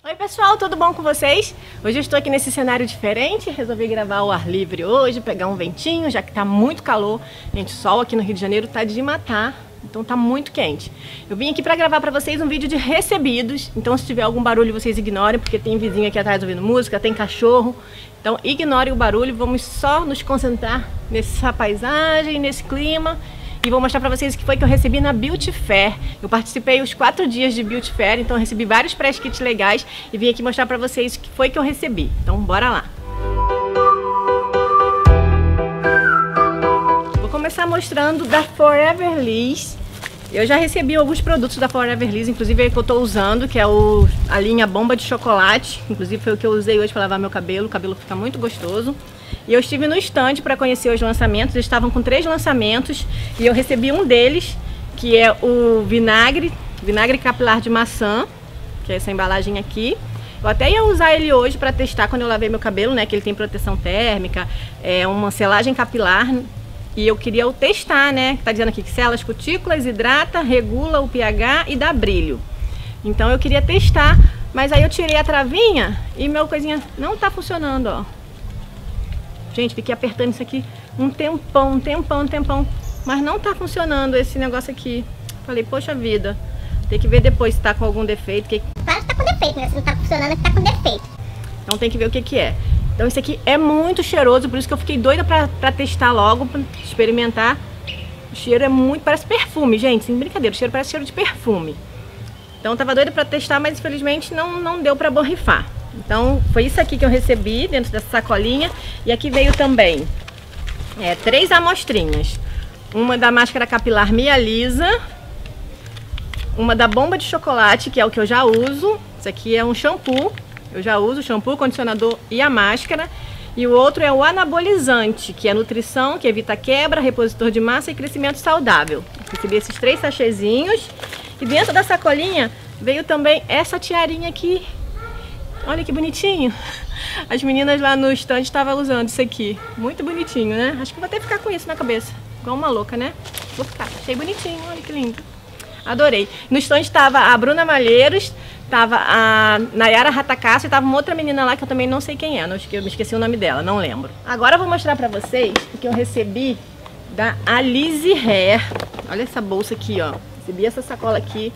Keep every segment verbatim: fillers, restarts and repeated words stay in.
Oi pessoal, tudo bom com vocês? Hoje eu estou aqui nesse cenário diferente, resolvi gravar ao ar livre hoje, pegar um ventinho, já que tá muito calor. Gente, o sol aqui no Rio de Janeiro tá de matar, então tá muito quente. Eu vim aqui para gravar para vocês um vídeo de recebidos, então se tiver algum barulho vocês ignorem, porque tem vizinho aqui atrás ouvindo música, tem cachorro. Então ignorem o barulho, vamos só nos concentrar nessa paisagem, nesse clima. E vou mostrar pra vocês o que foi que eu recebi na Beauty Fair. Eu participei os quatro dias de Beauty Fair, então eu recebi vários press kits legais e vim aqui mostrar pra vocês o que foi que eu recebi. Então bora lá! Vou começar mostrando da Forever Liss. Eu já recebi alguns produtos da Forever Liss, inclusive é que eu tô usando, que é o, a linha bomba de chocolate. Inclusive foi o que eu usei hoje pra lavar meu cabelo, o cabelo fica muito gostoso. E eu estive no stand para conhecer os lançamentos, eles estavam com três lançamentos e eu recebi um deles, que é o vinagre, vinagre capilar de maçã, que é essa embalagem aqui. Eu até ia usar ele hoje para testar quando eu lavei meu cabelo, né, que ele tem proteção térmica, é uma selagem capilar. E eu queria o testar, né, que tá dizendo aqui que sela as cutículas, hidrata, regula o pH e dá brilho. Então eu queria testar, mas aí eu tirei a travinha e meu coisinha não tá funcionando, ó. Gente, fiquei apertando isso aqui um tempão, um tempão, um tempão, mas não tá funcionando esse negócio aqui. Falei, poxa vida, tem que ver depois se tá com algum defeito. Que... Claro que tá com defeito, né? Se não tá funcionando é que tá com defeito. Então tem que ver o que que é. Então esse aqui é muito cheiroso, por isso que eu fiquei doida pra, pra testar logo, pra experimentar. O cheiro é muito, parece perfume, gente, sem brincadeira, o cheiro parece cheiro de perfume. Então eu tava doida pra testar, mas infelizmente não, não deu pra borrifar. Então foi isso aqui que eu recebi dentro dessa sacolinha. E aqui veio também é, três amostrinhas. Uma da máscara capilar Mia Lisa, uma da bomba de chocolate, que é o que eu já uso. Isso aqui é um shampoo, eu já uso o shampoo, condicionador e a máscara. E o outro é o anabolizante, que é nutrição, que evita quebra, repositor de massa e crescimento saudável. Recebi esses três sachêzinhos. E dentro da sacolinha veio também essa tiarinha aqui. Olha que bonitinho. As meninas lá no stand estavam usando isso aqui. Muito bonitinho, né? Acho que vou até ficar com isso na cabeça. Igual uma louca, né? Vou ficar. Achei bonitinho. Olha que lindo. Adorei. No stand estava a Bruna Malheiros, estava a Nayara Ratakasu e estava uma outra menina lá que eu também não sei quem é. Não, eu me esqueci o nome dela, não lembro. Agora eu vou mostrar pra vocês o que eu recebi da Alize Hair. Olha essa bolsa aqui, ó. Recebi essa sacola aqui.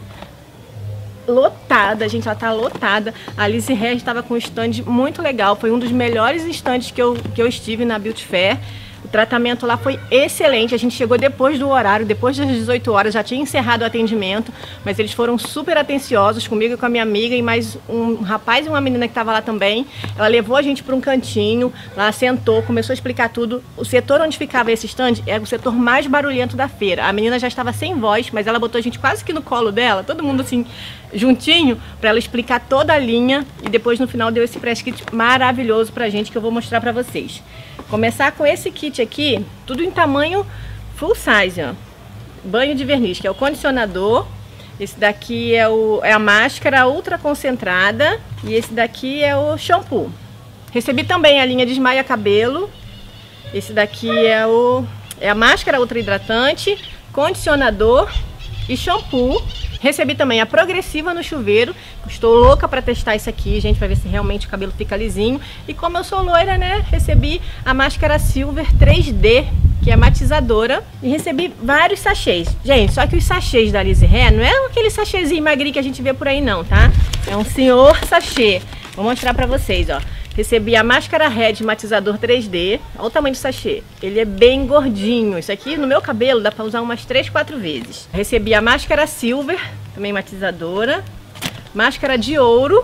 Lotada, gente, ela tá lotada. A Alize Hair estava com um stand muito legal. Foi um dos melhores stands que eu, que eu estive na Beauty Fair. O tratamento lá foi excelente. A gente chegou depois do horário, depois das dezoito horas, já tinha encerrado o atendimento, mas eles foram super atenciosos comigo e com a minha amiga e mais um rapaz e uma menina que estava lá também. Ela levou a gente para um cantinho, lá sentou, começou a explicar tudo. O setor onde ficava esse stand é o setor mais barulhento da feira. A menina já estava sem voz, mas ela botou a gente quase que no colo dela, todo mundo assim, juntinho, para ela explicar toda a linha e depois no final deu esse press kit maravilhoso pra gente que eu vou mostrar pra vocês. Começar com esse kit aqui, tudo em tamanho full size, ó. Banho de verniz, que é o condicionador. Esse daqui é, o, é a máscara ultra concentrada. E esse daqui é o shampoo. Recebi também a linha Desmaia Cabelo. Esse daqui é, o, é a máscara ultra hidratante, condicionador e shampoo. Recebi também a progressiva no chuveiro. Estou louca para testar isso aqui, gente, para ver se realmente o cabelo fica lisinho. E como eu sou loira, né, recebi a máscara Silver três D, que é matizadora. E recebi vários sachês. Gente, só que os sachês da Alize Hair não é aquele sachêzinho magrinho que a gente vê por aí não, tá? É um senhor sachê. Vou mostrar para vocês, ó. Recebi a máscara Red matizador três D. Olha o tamanho do sachê. Ele é bem gordinho. Isso aqui no meu cabelo dá pra usar umas três, quatro vezes. Recebi a máscara Silver, também matizadora. Máscara de ouro.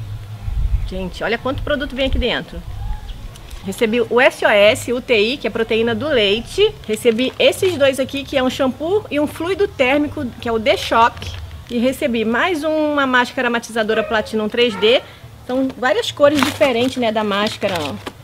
Gente, olha quanto produto vem aqui dentro. Recebi o S O S U T I, que é proteína do leite. Recebi esses dois aqui, que é um shampoo e um fluido térmico, que é o D-Shock. E recebi mais uma máscara matizadora Platinum três D. São várias cores diferentes, né, da máscara,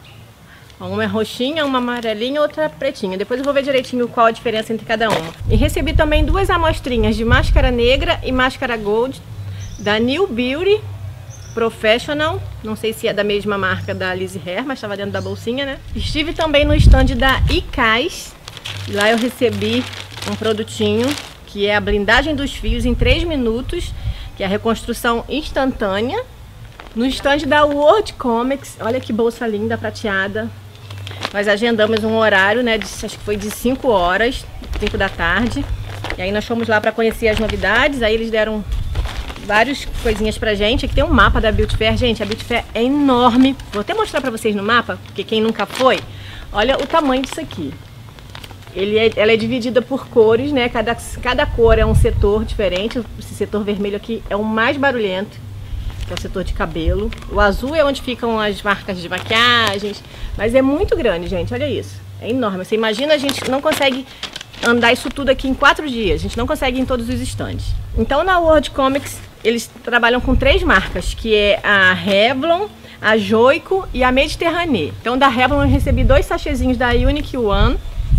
ó. Uma é roxinha, uma amarelinha, outra pretinha. Depois eu vou ver direitinho qual a diferença entre cada uma. E recebi também duas amostrinhas de máscara negra e máscara gold da New Beauty Professional. Não sei se é da mesma marca da Alize Hair, mas estava dentro da bolsinha, né? Estive também no stand da Icaz. Lá eu recebi um produtinho que é a blindagem dos fios em três minutos, que é a reconstrução instantânea. no stand da World Comics. Olha que bolsa linda, prateada. Nós agendamos um horário, né, de, acho que foi de cinco horas, cinco da tarde. E aí nós fomos lá para conhecer as novidades. Aí eles deram várias coisinhas pra gente. Aqui tem um mapa da Beauty Fair. Gente, a Beauty Fair é enorme. Vou até mostrar pra vocês no mapa, porque quem nunca foi, olha o tamanho disso aqui. Ele é, ela é dividida por cores, né? Cada, cada cor é um setor diferente. Esse setor vermelho aqui é o mais barulhento, que é o setor de cabelo. O azul é onde ficam as marcas de maquiagens. Mas é muito grande, gente. Olha isso. É enorme. Você imagina, a gente não consegue andar isso tudo aqui em quatro dias. A gente não consegue ir em todos os estandes. Então, na World Comics, eles trabalham com três marcas, que é a Revlon, a Joico e a Mediterranee. Então, da Revlon eu recebi dois sachêzinhos da Unique One,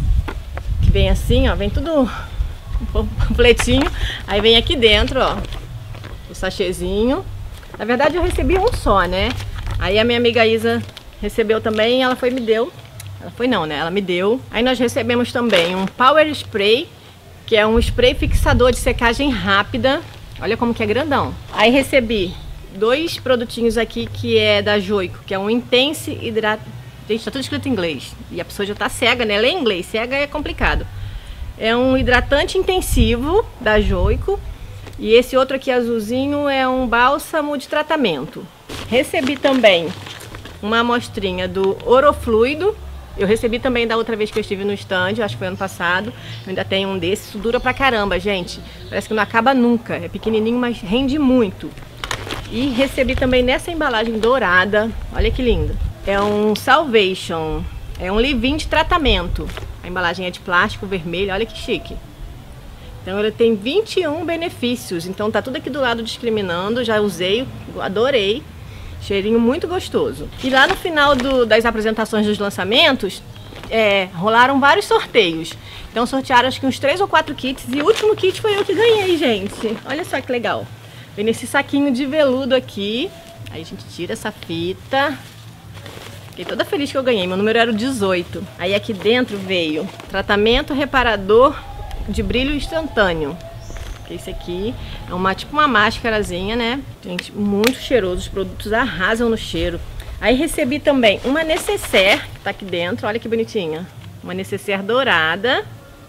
que vem assim, ó, vem tudo um panfletinho. Aí vem aqui dentro, ó, o sachêzinho. Na verdade, eu recebi um só, né? Aí a minha amiga Isa recebeu também, ela foi e me deu. Ela foi não, né? Ela me deu. Aí nós recebemos também um Power Spray, que é um spray fixador de secagem rápida. Olha como que é grandão. Aí recebi dois produtinhos aqui que é da Joico, que é um Intense Hidrat... Gente, tá tudo escrito em inglês. E a pessoa já tá cega, né? Lê em inglês, cega é complicado. É um hidratante intensivo da Joico. E esse outro aqui azulzinho é um bálsamo de tratamento. Recebi também uma amostrinha do Orofluido. Eu recebi também da outra vez que eu estive no stand, acho que foi ano passado. Eu ainda tenho um desses, isso dura pra caramba, gente. Parece que não acaba nunca, é pequenininho, mas rende muito. E recebi também nessa embalagem dourada, olha que lindo. É um Salvation, é um leave-in de tratamento. A embalagem é de plástico vermelho, olha que chique. Então ele tem vinte e um benefícios, então tá tudo aqui do lado discriminando, já usei, adorei. Cheirinho muito gostoso. E lá no final do, das apresentações dos lançamentos, é, rolaram vários sorteios. Então sortearam acho que uns três ou quatro kits. E o último kit foi eu que ganhei, gente. Olha só que legal. Vem nesse saquinho de veludo aqui. Aí a gente tira essa fita. Fiquei toda feliz que eu ganhei. Meu número era o dezoito. Aí aqui dentro veio tratamento reparador de brilho instantâneo. Esse aqui é uma tipo uma máscarazinha, né? Gente, muito cheiroso. Os produtos arrasam no cheiro. Aí recebi também uma necessaire, que tá aqui dentro. Olha que bonitinha. Uma necessaire dourada.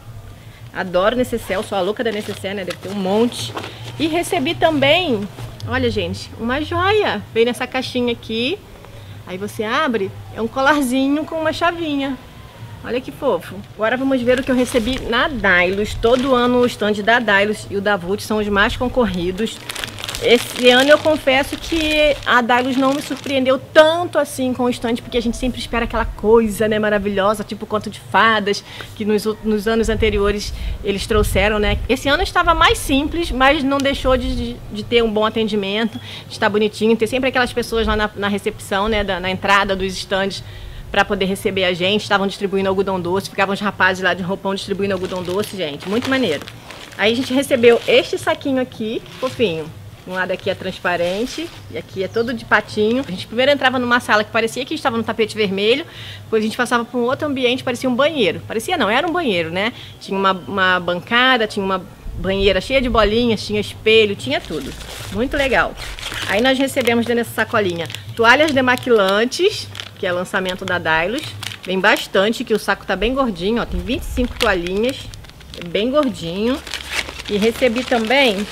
Adoro necessaire, eu sou a louca da necessaire, né? Deve ter um monte. E recebi também, olha, gente, uma joia. Veio nessa caixinha aqui. Aí você abre, é um colarzinho com uma chavinha. Olha que fofo. Agora vamos ver o que eu recebi na Dylos. Todo ano o stand da Dylos e o da Vult são os mais concorridos. Esse ano eu confesso que a Dylos não me surpreendeu tanto assim com o stand, porque a gente sempre espera aquela coisa, né, maravilhosa, tipo Conto de Fadas, que nos, nos anos anteriores eles trouxeram, né? Esse ano estava mais simples, mas não deixou de, de, de ter um bom atendimento, de estar bonitinho, ter sempre aquelas pessoas lá na, na recepção, né, da, na entrada dos stands, para poder receber a gente. Estavam distribuindo algodão doce, ficavam os rapazes lá de roupão distribuindo algodão doce, gente, muito maneiro. Aí a gente recebeu este saquinho aqui, fofinho. Um lado aqui é transparente e aqui é todo de patinho. A gente primeiro entrava numa sala que parecia que estava no tapete vermelho, depois a gente passava para um outro ambiente, parecia um banheiro. Parecia não, era um banheiro, né? Tinha uma, uma bancada, tinha uma banheira cheia de bolinhas, tinha espelho, tinha tudo. Muito legal. Aí nós recebemos dentro dessa sacolinha toalhas demaquilantes, que é lançamento da Dylos. Vem bastante, que o saco tá bem gordinho, ó, tem vinte e cinco toalhinhas, bem gordinho. E recebi também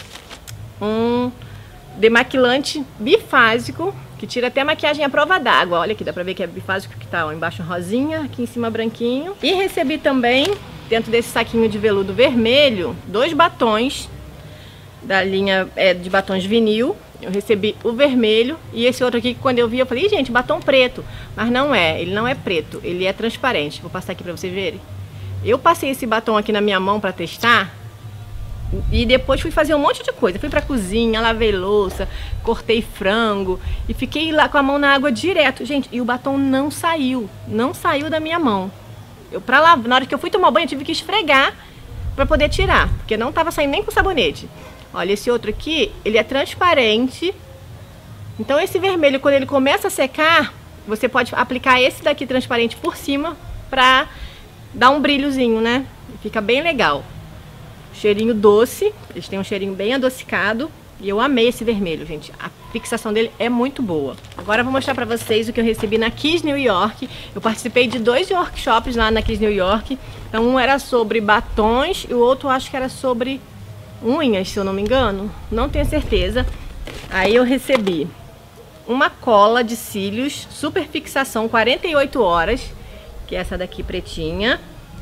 um demaquilante bifásico, que tira até maquiagem à prova d'água. Olha aqui, dá pra ver que é bifásico, que tá ó, embaixo rosinha, aqui em cima branquinho. E recebi também, dentro desse saquinho de veludo vermelho, dois batons da linha é, de batons vinil. Eu recebi o vermelho e esse outro aqui que quando eu vi eu falei, gente, batom preto. Mas não é, ele não é preto, ele é transparente. Vou passar aqui pra vocês verem. Eu passei esse batom aqui na minha mão pra testar e depois fui fazer um monte de coisa. Fui pra cozinha, lavei louça, cortei frango e fiquei lá com a mão na água direto. Gente, e o batom não saiu, não saiu da minha mão. Eu, pra lá, na hora que eu fui tomar banho eu tive que esfregar pra poder tirar, porque não tava saindo nem com sabonete. Olha, esse outro aqui, ele é transparente. Então esse vermelho, quando ele começa a secar, você pode aplicar esse daqui transparente por cima pra dar um brilhozinho, né? Fica bem legal. Cheirinho doce, eles têm um cheirinho bem adocicado. E eu amei esse vermelho, gente. A fixação dele é muito boa. Agora eu vou mostrar pra vocês o que eu recebi na Kiss New York. Eu participei de dois workshops lá na Kiss New York. Então um era sobre batons e o outro acho que era sobre unhas, se eu não me engano. Não tenho certeza. Aí eu recebi uma cola de cílios, super fixação, quarenta e oito horas. Que é essa daqui pretinha.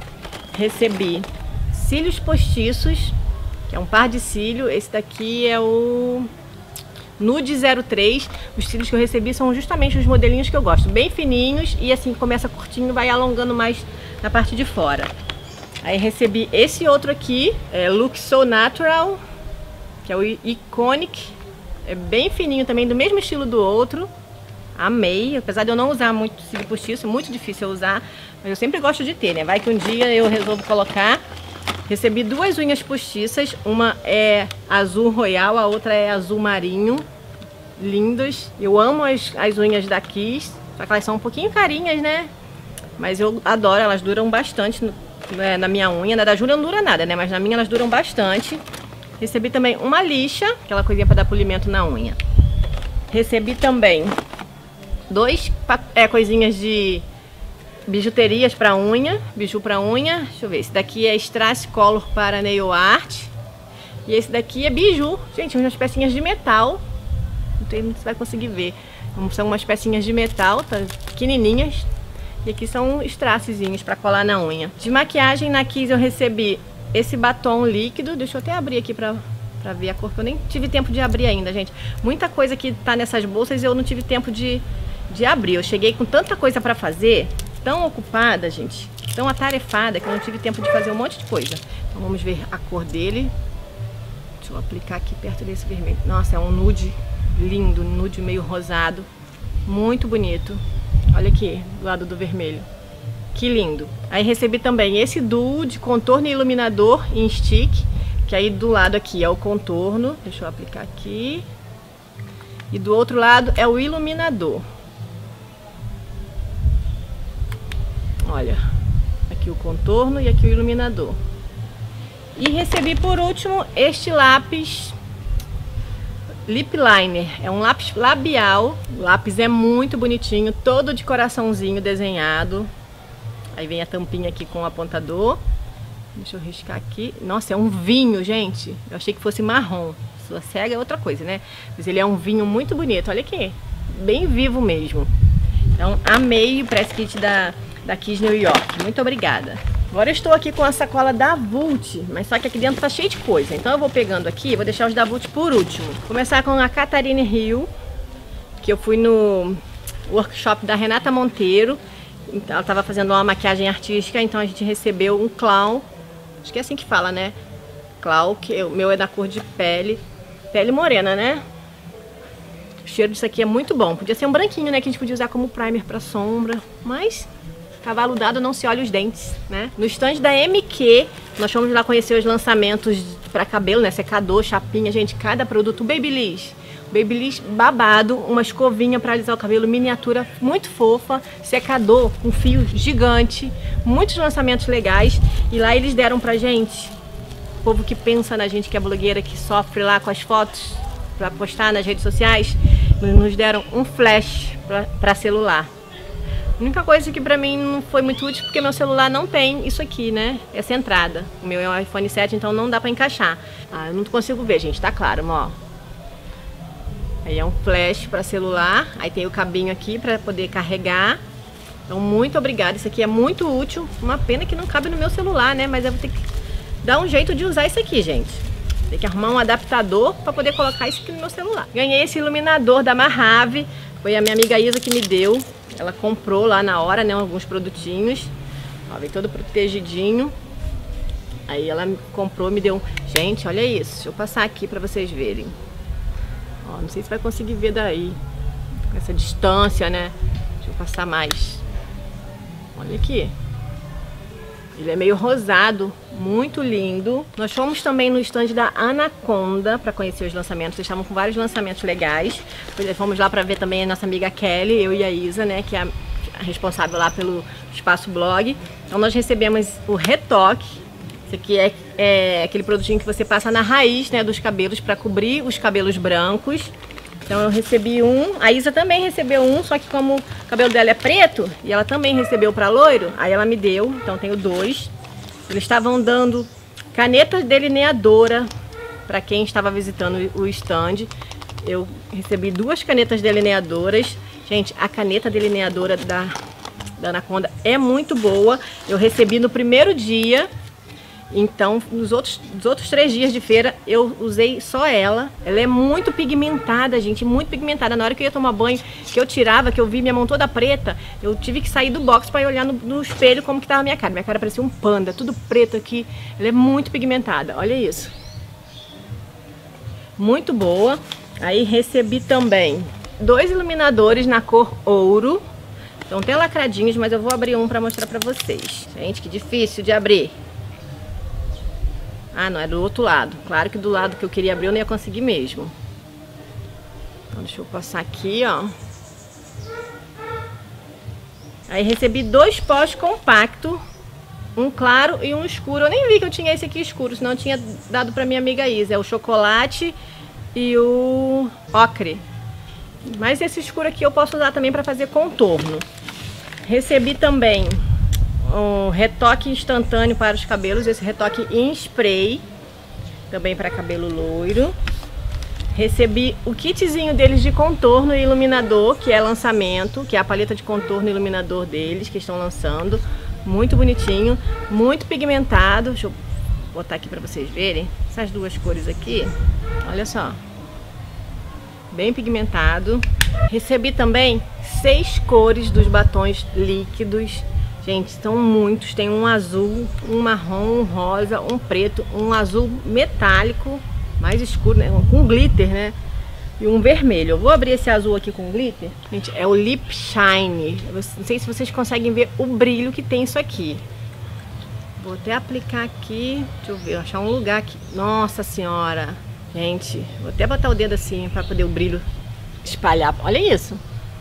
Recebi cílios postiços, que é um par de cílio. Esse daqui é o Nude zero três. Os cílios que eu recebi são justamente os modelinhos que eu gosto, bem fininhos e assim, começa curtinho, vai alongando mais na parte de fora. Aí recebi esse outro aqui, é Look So Natural, que é o Iconic. É bem fininho também, do mesmo estilo do outro. Amei, apesar de eu não usar muito cílio postiço, é muito difícil eu usar, mas eu sempre gosto de ter, né? Vai que um dia eu resolvo colocar. Recebi duas unhas postiças, uma é azul royal, a outra é azul marinho. Lindas. Eu amo as, as unhas da Kiss, só que elas são um pouquinho carinhas, né? Mas eu adoro, elas duram bastante no, né, na minha unha. Na da Júlia não dura nada, né? Mas na minha elas duram bastante. Recebi também uma lixa, aquela coisinha para dar polimento na unha. Recebi também dois é, coisinhas de bijuterias para unha, biju para unha. Deixa eu ver, esse daqui é Strass Color para nail art. E esse daqui é biju. Gente, umas pecinhas de metal. Não sei se você vai conseguir ver. São umas pecinhas de metal, tá, pequenininhas. E aqui são strasszinhos para colar na unha. De maquiagem na Kiss eu recebi esse batom líquido. Deixa eu até abrir aqui para pra ver a cor, que eu nem tive tempo de abrir ainda, gente. Muita coisa que tá nessas bolsas eu não tive tempo de, de abrir. Eu cheguei com tanta coisa pra fazer, tão ocupada, gente, tão atarefada, que eu não tive tempo de fazer um monte de coisa. Então vamos ver a cor dele. Deixa eu aplicar aqui perto desse vermelho. Nossa, é um nude lindo, nude meio rosado. Muito bonito. Olha aqui, do lado do vermelho. Que lindo. Aí recebi também esse duo de contorno e iluminador em stick. Que aí do lado aqui é o contorno, deixa eu aplicar aqui. E do outro lado é o iluminador. Olha, aqui o contorno e aqui o iluminador. E recebi por último este lápis Lip Liner. É um lápis labial. O lápis é muito bonitinho, todo de coraçãozinho desenhado. Aí vem a tampinha aqui com o apontador. Deixa eu riscar aqui. Nossa, é um vinho, gente. Eu achei que fosse marrom. Sua cega é outra coisa, né? Mas ele é um vinho muito bonito. Olha aqui. Bem vivo mesmo. Então, amei o press kit da, da Kiss New York. Muito obrigada. Agora eu estou aqui com a sacola da Vult, mas só que aqui dentro tá cheio de coisa. Então eu vou pegando aqui, vou deixar os da Vult por último. Vou começar com a Catarine Hill, que eu fui no workshop da Renata Monteiro. Então, ela estava fazendo uma maquiagem artística, então a gente recebeu um clown. Acho que é assim que fala, né? Clau, que o meu é da cor de pele. Pele morena, né? O cheiro disso aqui é muito bom. Podia ser um branquinho, né? Que a gente podia usar como primer pra sombra. Mas cavalo dado não se olha os dentes, né? No stand da M Q, nós fomos lá conhecer os lançamentos pra cabelo, né? Secador, chapinha, gente. Cada produto. Babyliss. Babyliss babado. Uma escovinha pra alisar o cabelo. Miniatura muito fofa. Secador com fio gigante. Muitos lançamentos legais. E lá eles deram pra gente, o povo que pensa na gente que é blogueira, que sofre lá com as fotos pra postar nas redes sociais, nos deram um flash pra, pra celular. A única coisa que pra mim não foi muito útil, porque meu celular não tem isso aqui, né? Essa entrada. O meu é um iPhone sete, então não dá pra encaixar. Ah, eu não consigo ver, gente, tá claro, ó. Aí é um flash pra celular, aí tem o cabinho aqui pra poder carregar. Então, muito obrigada. Isso aqui é muito útil. Uma pena que não cabe no meu celular, né? Mas eu vou ter que dar um jeito de usar isso aqui, gente. Tem que arrumar um adaptador para poder colocar isso aqui no meu celular. Ganhei esse iluminador da Mahave. Foi a minha amiga Isa que me deu. Ela comprou lá na hora, né? Alguns produtinhos. Ó, vem todo protegidinho. Aí ela comprou, me deu... Gente, olha isso. Deixa eu passar aqui para vocês verem. Ó, não sei se vai conseguir ver daí. Com essa distância, né? Deixa eu passar mais. Olha aqui. Ele é meio rosado, muito lindo. Nós fomos também no stand da Anaconda para conhecer os lançamentos. Eles estavam com vários lançamentos legais. Fomos lá para ver também a nossa amiga Kelly, eu e a Isa, né, que é a responsável lá pelo Espaço Blog. Então nós recebemos o retoque Esse aqui é, é aquele produtinho que você passa na raiz, né, dos cabelos para cobrir os cabelos brancos. Então eu recebi um, a Isa também recebeu um, só que como o cabelo dela é preto e ela também recebeu para loiro, aí ela me deu, então tenho dois. Eles estavam dando caneta delineadora para quem estava visitando o stand. Eu recebi duas canetas delineadoras. Gente, a caneta delineadora da, da Anaconda é muito boa. Eu recebi no primeiro dia. Então, nos outros, nos outros três dias de feira, eu usei só ela. Ela é muito pigmentada, gente, muito pigmentada. Na hora que eu ia tomar banho, que eu tirava, que eu vi minha mão toda preta, eu tive que sair do box para olhar no, no espelho como que tava a minha cara. Minha cara parecia um panda, tudo preto aqui. Ela é muito pigmentada, olha isso. Muito boa. Aí recebi também dois iluminadores na cor ouro. Estão até lacradinhos, mas eu vou abrir um para mostrar para vocês. Gente, que difícil de abrir. Ah, não, é do outro lado. Claro que do lado que eu queria abrir eu não ia conseguir mesmo. Então deixa eu passar aqui, ó. Aí recebi dois pós compacto, um claro e um escuro. Eu nem vi que eu tinha esse aqui escuro, senão eu tinha dado pra minha amiga Isa. É o chocolate e o ocre. Mas esse escuro aqui eu posso usar também pra fazer contorno. Recebi também um retoque instantâneo para os cabelos, esse retoque em spray, também para cabelo loiro. Recebi o kitzinho deles de contorno e iluminador, que é lançamento, que é a paleta de contorno e iluminador deles, que estão lançando. Muito bonitinho, muito pigmentado. Deixa eu botar aqui para vocês verem. Essas duas cores aqui, olha só. Bem pigmentado. Recebi também seis cores dos batons líquidos. Gente, são muitos, tem um azul, um marrom, um rosa, um preto, um azul metálico, mais escuro, né? Com glitter, né? E um vermelho. Eu vou abrir esse azul aqui com glitter. Gente, é o Lip Shine. Eu não sei se vocês conseguem ver o brilho que tem isso aqui. Vou até aplicar aqui, deixa eu ver, achar um lugar aqui. Nossa senhora, gente, vou até botar o dedo assim para poder o brilho espalhar. Olha isso.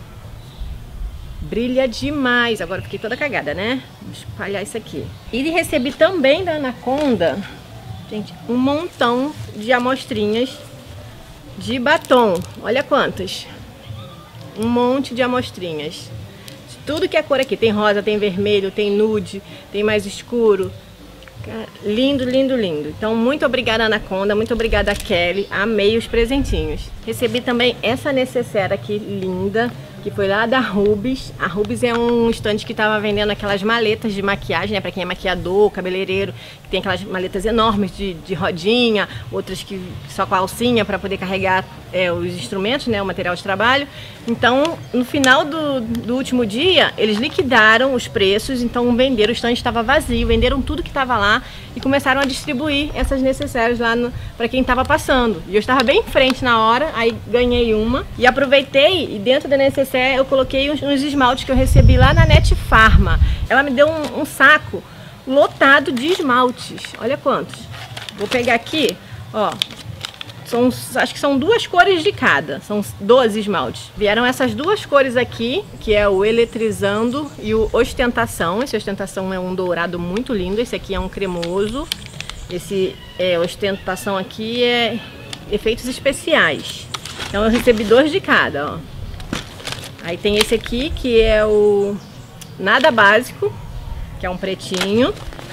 Brilha demais. Agora eu fiquei toda cagada, né? Vou espalhar isso aqui. E recebi também da Anaconda, gente, um montão de amostrinhas de batom. Olha quantas. Um monte de amostrinhas. De tudo que é cor aqui. Tem rosa, tem vermelho, tem nude, tem mais escuro. Lindo, lindo, lindo. Então, muito obrigada, Anaconda. Muito obrigada, Kelly. Amei os presentinhos. Recebi também essa necessaire aqui, linda, que foi lá da Rubis. A Rubis é um stand que estava vendendo aquelas maletas de maquiagem, né? Para quem é maquiador, cabeleireiro, que tem aquelas maletas enormes de, de rodinha, outras que só com a alcinha para poder carregar é, os instrumentos, né? O material de trabalho. Então, no final do, do último dia, eles liquidaram os preços, então venderam, o stand estava vazio, venderam tudo que estava lá e começaram a distribuir essas necessaires lá para quem estava passando. E eu estava bem em frente na hora, aí ganhei uma e aproveitei e dentro da necessaire eu coloquei uns, uns esmaltes que eu recebi lá na Net Farma. Ela me deu um, um saco lotado de esmaltes. Olha quantos. Vou pegar aqui, ó. São, acho que são duas cores de cada. São doze esmaltes. Vieram essas duas cores aqui, que é o Eletrizando e o Ostentação. Esse Ostentação é um dourado muito lindo. Esse aqui é um cremoso. Esse é, Ostentação aqui é efeitos especiais. Então eu recebi dois de cada, ó. Aí tem esse aqui, que é o Nada Básico, que é um pretinho.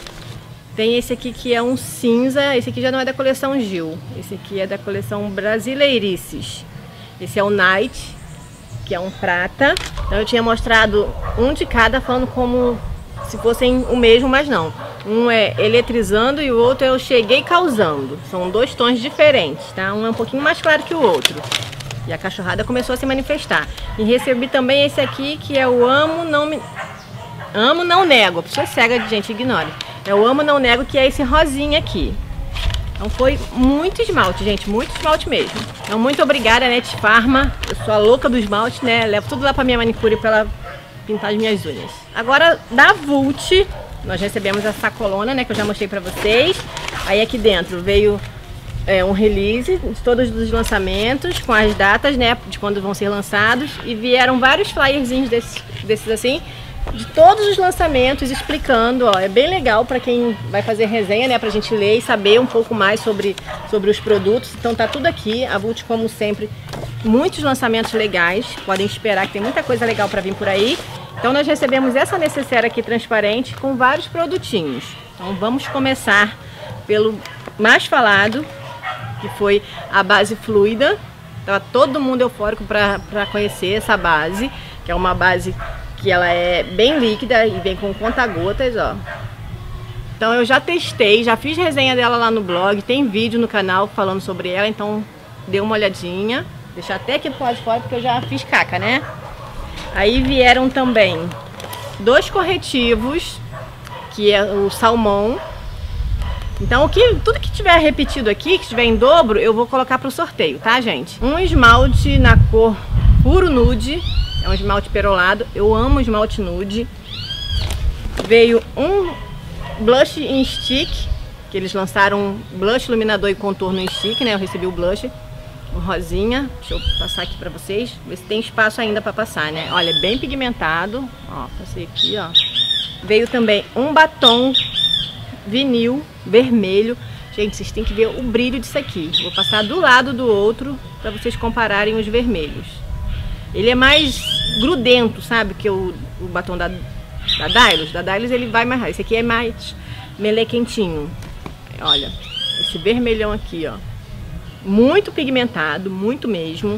Tem esse aqui que é um cinza. Esse aqui já não é da coleção Gil. Esse aqui é da coleção Brasileirices. Esse é o Night, que é um prata. Então eu tinha mostrado um de cada, falando como se fossem o mesmo, mas não. Um é Eletrizando e o outro é o Cheguei Causando. São dois tons diferentes, tá? Um é um pouquinho mais claro que o outro. E a cachorrada começou a se manifestar. E recebi também esse aqui, que é o Amo Não Me... Amo Não Nego. A pessoa é cega de gente, ignore. É o Amo Não Nego, que é esse rosinha aqui. Então foi muito esmalte, gente. Muito esmalte mesmo. Então muito obrigada, Net Farma. Eu sou a louca do esmalte, né? Levo tudo lá pra minha manicure pra ela pintar as minhas unhas. Agora, da Vult, nós recebemos a sacolona, né? Que eu já mostrei pra vocês. Aí aqui dentro veio... É um release de todos os lançamentos, com as datas, né, de quando vão ser lançados. E vieram vários flyerzinhos desses, desses assim, de todos os lançamentos, explicando, ó, é bem legal para quem vai fazer resenha, né, pra gente ler e saber um pouco mais sobre, sobre os produtos. Então tá tudo aqui, a Vult, como sempre, muitos lançamentos legais, podem esperar que tem muita coisa legal para vir por aí. Então nós recebemos essa necessaire aqui transparente com vários produtinhos. Então vamos começar pelo mais falado, que foi a base fluida. Tava todo mundo eufórico para conhecer essa base, que é uma base que ela é bem líquida e vem com conta-gotas, ó. Então eu já testei, já fiz resenha dela lá no blog, tem vídeo no canal falando sobre ela, então dê uma olhadinha. Deixar até aqui do lado de fora porque eu já fiz caca, né? Aí vieram também dois corretivos, que é o salmão. Então o que, tudo que tiver repetido aqui, que tiver em dobro, eu vou colocar para o sorteio, tá, gente? Um esmalte na cor puro nude, é um esmalte perolado, eu amo esmalte nude. Veio um blush em stick, que eles lançaram um blush iluminador e contorno em stick, né? Eu recebi o blush, um rosinha. Deixa eu passar aqui pra vocês, ver se tem espaço ainda pra passar, né? Olha, bem pigmentado, ó, passei aqui, ó. Veio também um batom vinil vermelho. Gente, vocês têm que ver o brilho disso aqui. Vou passar do lado do outro pra vocês compararem os vermelhos. Ele é mais grudento, sabe? Que o, o batom da, da Dylos. Da Dylos ele vai mais rápido. Esse aqui é mais melequentinho. Olha, esse vermelhão aqui, ó. Muito pigmentado, muito mesmo.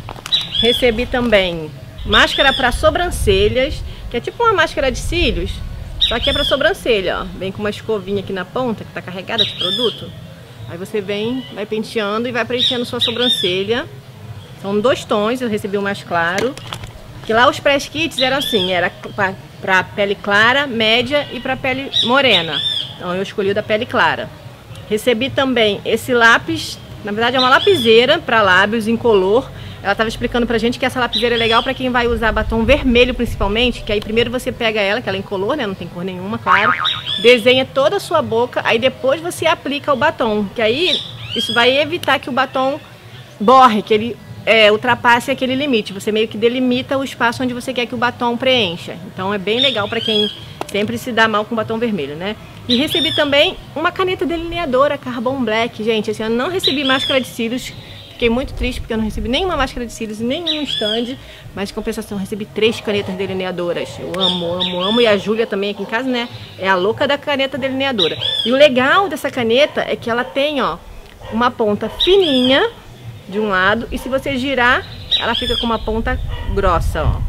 Recebi também máscara para sobrancelhas, que é tipo uma máscara de cílios, só que é para sobrancelha, ó. Vem com uma escovinha aqui na ponta, que tá carregada de produto. Aí você vem, vai penteando e vai preenchendo sua sobrancelha. São dois tons, eu recebi o mais claro. Que lá os press kits eram assim, era para pele clara, média e para pele morena. Então eu escolhi o da pele clara. Recebi também esse lápis, na verdade é uma lapiseira para lábios incolor. Ela estava explicando pra gente que essa lapiseira é legal para quem vai usar batom vermelho principalmente, que aí primeiro você pega ela, que ela é incolor, né, não tem cor nenhuma, claro. Desenha toda a sua boca, aí depois você aplica o batom, que aí isso vai evitar que o batom borre, que ele é, ultrapasse aquele limite. Você meio que delimita o espaço onde você quer que o batom preencha. Então é bem legal para quem sempre se dá mal com batom vermelho, né? E recebi também uma caneta delineadora Carbon Black. Gente, esse ano não recebi máscara de cílios. Fiquei muito triste porque eu não recebi nenhuma máscara de cílios e nenhum stand. Mas, em compensação, recebi três canetas delineadoras. Eu amo, amo, amo. E a Júlia também aqui em casa, né? É a louca da caneta delineadora. E o legal dessa caneta é que ela tem, ó, uma ponta fininha de um lado. E se você girar, ela fica com uma ponta grossa, ó.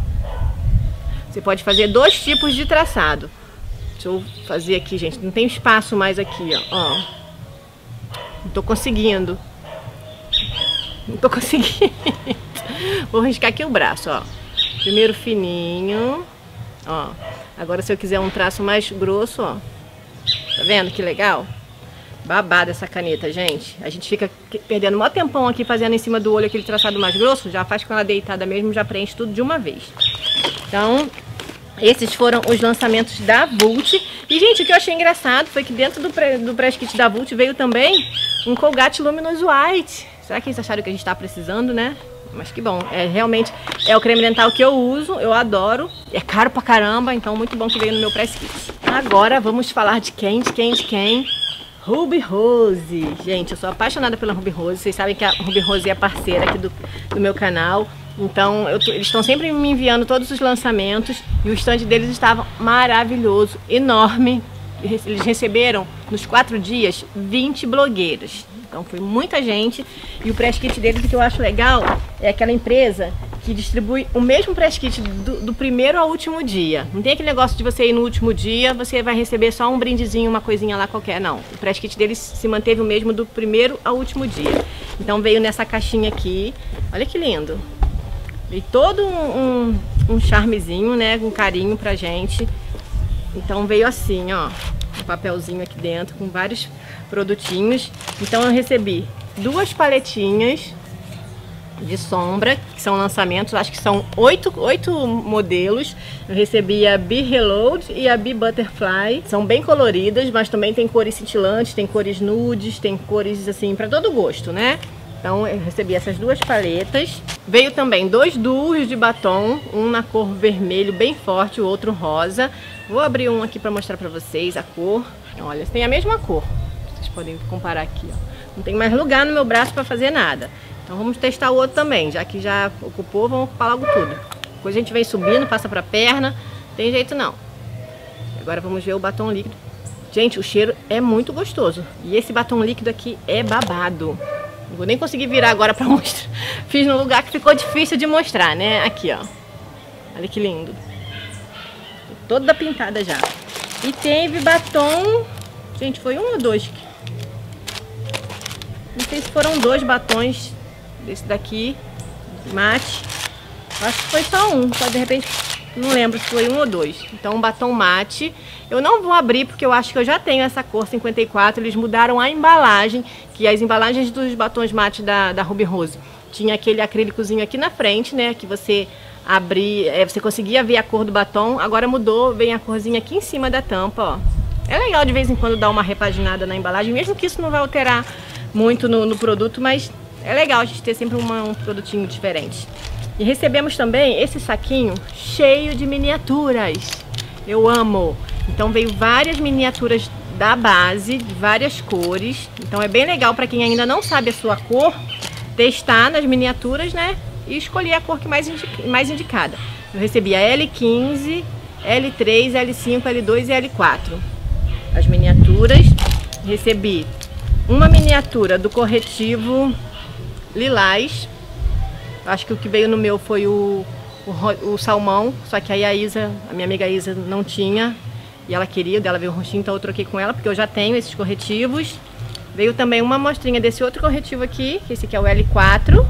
Você pode fazer dois tipos de traçado. Deixa eu fazer aqui, gente. Não tem espaço mais aqui, ó. ó. Não tô conseguindo. Não tô conseguindo. Vou riscar aqui o braço, ó. Primeiro fininho. Ó. Agora se eu quiser um traço mais grosso, ó. Tá vendo que legal? Babada essa caneta, gente. A gente fica perdendo um maior tempão aqui fazendo em cima do olho aquele traçado mais grosso. Já faz com ela deitada mesmo, já preenche tudo de uma vez. Então, esses foram os lançamentos da Vult. E, gente, o que eu achei engraçado foi que dentro do, pre, do press kit da Vult veio também um Colgate Luminous White. Será que eles acharam que a gente tá precisando, né? Mas que bom. É, realmente é o creme dental que eu uso, eu adoro. É caro pra caramba, então muito bom que veio no meu press kit. Agora vamos falar de quem, de quem, de quem? Ruby Rose. Gente, eu sou apaixonada pela Ruby Rose. Vocês sabem que a Ruby Rose é parceira aqui do, do meu canal. Então, eu, eles estão sempre me enviando todos os lançamentos. E o stand deles estava maravilhoso, enorme. Eles receberam, nos quatro dias, vinte blogueiras. Então, foi muita gente. E o press kit deles, o que eu acho legal, é aquela empresa que distribui o mesmo press kit do, do primeiro ao último dia. Não tem aquele negócio de você ir no último dia, você vai receber só um brindezinho, uma coisinha lá qualquer. Não, o press kit deles se manteve o mesmo do primeiro ao último dia. Então, veio nessa caixinha aqui. Olha que lindo. Veio todo um, um, um charmezinho, né, com carinho pra gente. Então veio assim, ó, um papelzinho aqui dentro com vários produtinhos. Então eu recebi duas paletinhas de sombra, que são lançamentos, acho que são oito, oito modelos. Eu recebi a Be Reload e a Be Butterfly. São bem coloridas, mas também tem cores cintilantes, tem cores nudes, tem cores assim, pra todo gosto, né? Então eu recebi essas duas paletas. Veio também dois duos de batom, um na cor vermelho bem forte, o outro rosa. Vou abrir um aqui para mostrar para vocês a cor. Olha, tem a mesma cor. Vocês podem comparar aqui, ó. Não tem mais lugar no meu braço para fazer nada. Então vamos testar o outro também, já que já ocupou, vamos ocupar logo tudo. Depois a gente vem subindo, passa para a perna, não tem jeito não. Agora vamos ver o batom líquido. Gente, o cheiro é muito gostoso. E esse batom líquido aqui é babado. Não vou nem conseguir virar agora pra mostrar. Fiz num lugar que ficou difícil de mostrar, né? Aqui, ó. Olha que lindo. Tô toda pintada já. E teve batom... Gente, foi um ou dois? Não sei se foram dois batons desse daqui, mate. Acho que foi só um. Só de repente... Não lembro se foi um ou dois. Então, um batom mate. Eu não vou abrir porque eu acho que eu já tenho essa cor cinquenta e quatro. Eles mudaram a embalagem, que as embalagens dos batons mate da, da Ruby Rose tinha aquele acrílicozinho aqui na frente, né? Que você abria, é, você conseguia ver a cor do batom. Agora mudou, vem a corzinha aqui em cima da tampa, ó. É legal de vez em quando dar uma repaginada na embalagem, mesmo que isso não vai alterar muito no, no produto, mas é legal a gente ter sempre uma, um produtinho diferente. E recebemos também esse saquinho cheio de miniaturas. Eu amo. Então veio várias miniaturas da base, de várias cores. Então é bem legal para quem ainda não sabe a sua cor, testar nas miniaturas, né? E escolher a cor que mais, indica, mais indicada. Eu recebi a L quinze, L três, L cinco, L dois e L quatro. As miniaturas. Recebi uma miniatura do corretivo Lilás. Acho que o que veio no meu foi o, o, o salmão, só que aí a Isa, a minha amiga Isa não tinha e ela queria, dela veio o roxinho, então eu troquei com ela porque eu já tenho esses corretivos. Veio também uma amostrinha desse outro corretivo aqui, que esse aqui é o L quatro.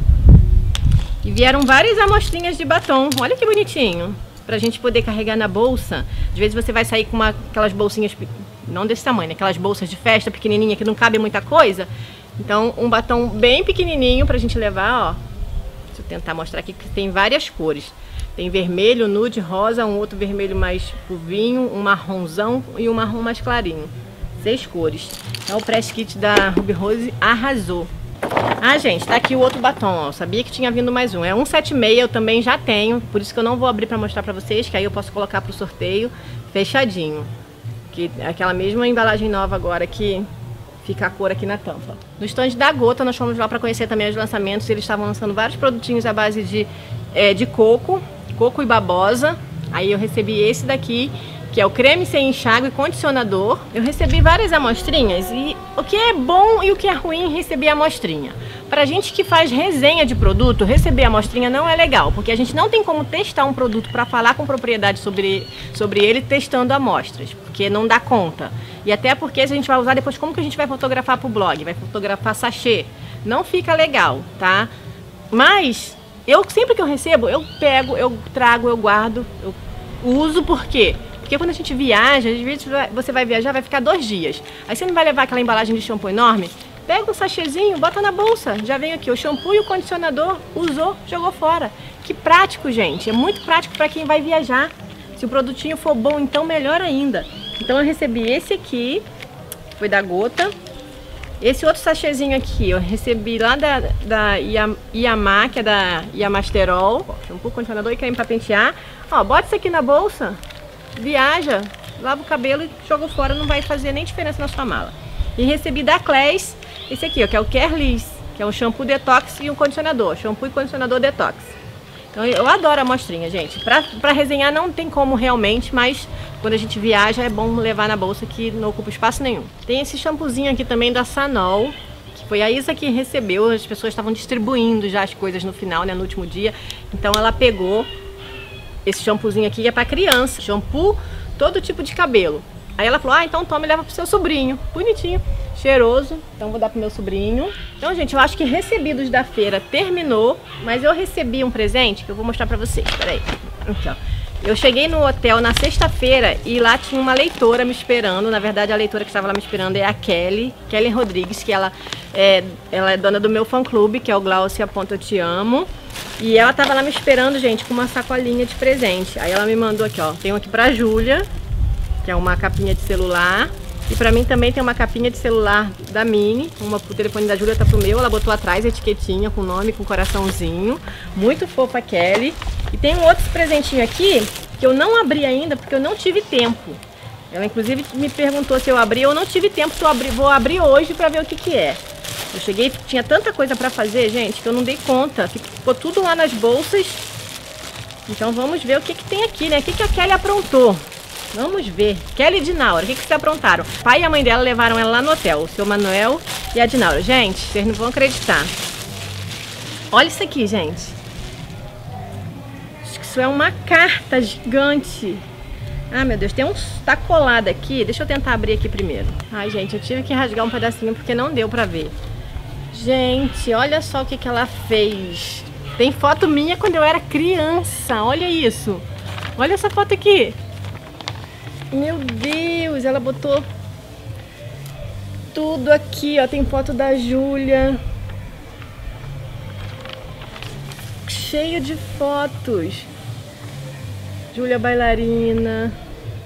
E vieram várias amostrinhas de batom, olha que bonitinho, pra gente poder carregar na bolsa. Às vezes você vai sair com uma, aquelas bolsinhas, não desse tamanho, né? Aquelas bolsas de festa pequenininha que não cabe muita coisa. Então um batom bem pequenininho pra gente levar, ó. Deixa eu tentar mostrar aqui que tem várias cores. Tem vermelho, nude, rosa, um outro vermelho mais pro vinho, um marronzão e um marrom mais clarinho. Seis cores. Então o press kit da Ruby Rose arrasou. Ah, gente, tá aqui o outro batom, ó. Eu sabia que tinha vindo mais um. É um sete seis, eu também já tenho. Por isso que eu não vou abrir pra mostrar pra vocês, que aí eu posso colocar pro sorteio fechadinho. Que é aquela mesma embalagem nova agora que... fica a cor aqui na tampa. No stand da Gota, nós fomos lá para conhecer também os lançamentos. Eles estavam lançando vários produtinhos à base de, é, de coco, coco e babosa. Aí eu recebi esse daqui, que é o creme sem enxágue e condicionador. Eu recebi várias amostrinhas e o que é bom e o que é ruim receber amostrinha. Pra gente que faz resenha de produto, receber amostrinha não é legal, porque a gente não tem como testar um produto para falar com propriedade sobre, sobre ele testando amostras, porque não dá conta. E até porque a gente vai usar depois, como que a gente vai fotografar pro blog? Vai fotografar sachê? Não fica legal, tá? Mas, eu sempre que eu recebo, eu pego, eu trago, eu guardo, eu uso, por quê? Porque quando a gente viaja, às vezes você vai viajar, vai ficar dois dias. Aí você não vai levar aquela embalagem de shampoo enorme? Pega um sachêzinho, bota na bolsa. Já vem aqui o shampoo e o condicionador, usou, jogou fora. Que prático, gente. É muito prático para quem vai viajar. Se o produtinho for bom, então melhor ainda. Então eu recebi esse aqui, foi da Gota. Esse outro sachêzinho aqui, eu recebi lá da, da Iamá, que é da Iamasterol. Shampoo, condicionador e creme para pentear. Ó, bota isso aqui na bolsa, viaja, lava o cabelo e joga fora, não vai fazer nem diferença na sua mala. E recebi da Clays esse aqui, ó, que é o Kerlis, que é um shampoo detox e um condicionador. Shampoo e condicionador detox. Então eu adoro a amostrinha, gente. Pra, pra resenhar não tem como realmente, mas quando a gente viaja é bom levar na bolsa que não ocupa espaço nenhum. Tem esse shampoozinho aqui também da Sanol, que foi a Isa que recebeu. As pessoas estavam distribuindo já as coisas no final, né, no último dia. Então ela pegou esse shampoozinho aqui, que é pra criança. Shampoo, todo tipo de cabelo. Aí ela falou, ah, então toma e leva pro seu sobrinho. Bonitinho, cheiroso. Então vou dar pro meu sobrinho. Então, gente, eu acho que recebidos da feira terminou. Mas eu recebi um presente que eu vou mostrar pra vocês. Peraí. Aqui, ó. Eu cheguei no hotel na sexta-feira e lá tinha uma leitora me esperando. Na verdade, a leitora que estava lá me esperando é a Kelly. Kelly Rodrigues, que ela é, ela é dona do meu fã-clube, que é o Glaucia Ponto Eu Te Amo. E ela tava lá me esperando, gente, com uma sacolinha de presente. Aí ela me mandou aqui, ó. Tem um aqui pra Júlia, que é uma capinha de celular. E pra mim também tem uma capinha de celular da Mini, uma pro telefone da Júlia, tá pro meu. Ela botou atrás a etiquetinha com nome, com coraçãozinho. Muito fofa a Kelly. E tem um outro presentinho aqui que eu não abri ainda porque eu não tive tempo. Ela inclusive me perguntou se eu abri, eu não tive tempo, eu abri, vou abrir hoje pra ver o que que é. Eu cheguei, tinha tanta coisa pra fazer, gente, que eu não dei conta. Ficou tudo lá nas bolsas. Então vamos ver o que que tem aqui, né? O que que a Kelly aprontou. Vamos ver. Kelly e Dinaura, o que que vocês aprontaram? O pai e a mãe dela levaram ela lá no hotel, o seu Manuel e a Dinaura. Gente, vocês não vão acreditar. Olha isso aqui, gente. Acho que isso é uma carta gigante. Ah, meu Deus, tem um... tá colado aqui. Deixa eu tentar abrir aqui primeiro. Ai, gente, eu tive que rasgar um pedacinho porque não deu pra ver. Gente, olha só o que que ela fez. Tem foto minha quando eu era criança. Olha isso. Olha essa foto aqui. Meu Deus, ela botou tudo aqui, ó. Tem foto da Júlia. Cheio de fotos. Júlia bailarina.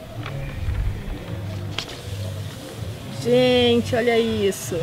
Gente, olha isso.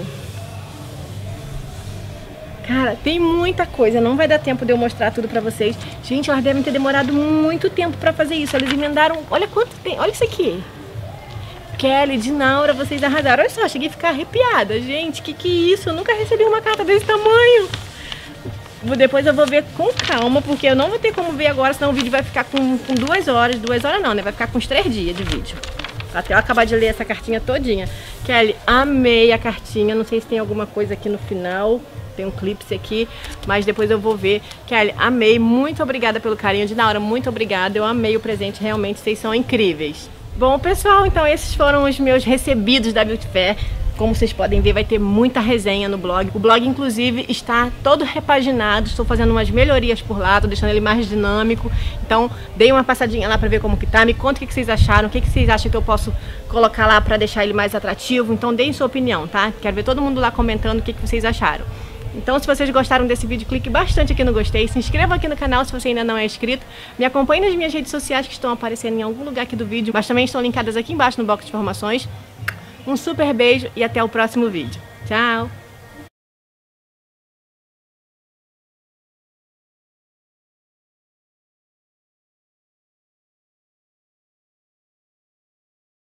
Cara, tem muita coisa, não vai dar tempo de eu mostrar tudo pra vocês. Gente, elas devem ter demorado muito tempo pra fazer isso. Eles emendaram, olha quanto tem, olha isso aqui. Kelly, Dinaura, vocês arrasaram. Olha só, cheguei a ficar arrepiada. Gente, que que é isso? Eu nunca recebi uma carta desse tamanho. Depois eu vou ver com calma, porque eu não vou ter como ver agora, senão o vídeo vai ficar com, com duas horas. Duas horas não, né? Vai ficar com uns três dias de vídeo. Até eu acabar de ler essa cartinha todinha. Kelly, amei a cartinha. Não sei se tem alguma coisa aqui no final. Tem um clipe aqui, mas depois eu vou ver. Kelly, amei, muito obrigada pelo carinho. Dinaura, muito obrigada, eu amei o presente, realmente, vocês são incríveis. Bom, pessoal, então esses foram os meus recebidos da Beauty Fair. Como vocês podem ver, vai ter muita resenha no blog. O blog, inclusive, está todo repaginado. Estou fazendo umas melhorias por lá, estou deixando ele mais dinâmico. Então, dei uma passadinha lá para ver como que tá. Me conta o que que vocês acharam, o que que vocês acham que eu posso colocar lá para deixar ele mais atrativo. Então, deem sua opinião, tá? Quero ver todo mundo lá comentando o que que vocês acharam. Então, se vocês gostaram desse vídeo, clique bastante aqui no gostei, se inscreva aqui no canal se você ainda não é inscrito, me acompanhe nas minhas redes sociais que estão aparecendo em algum lugar aqui do vídeo, mas também estão linkadas aqui embaixo no box de informações. Um super beijo e até o próximo vídeo. Tchau!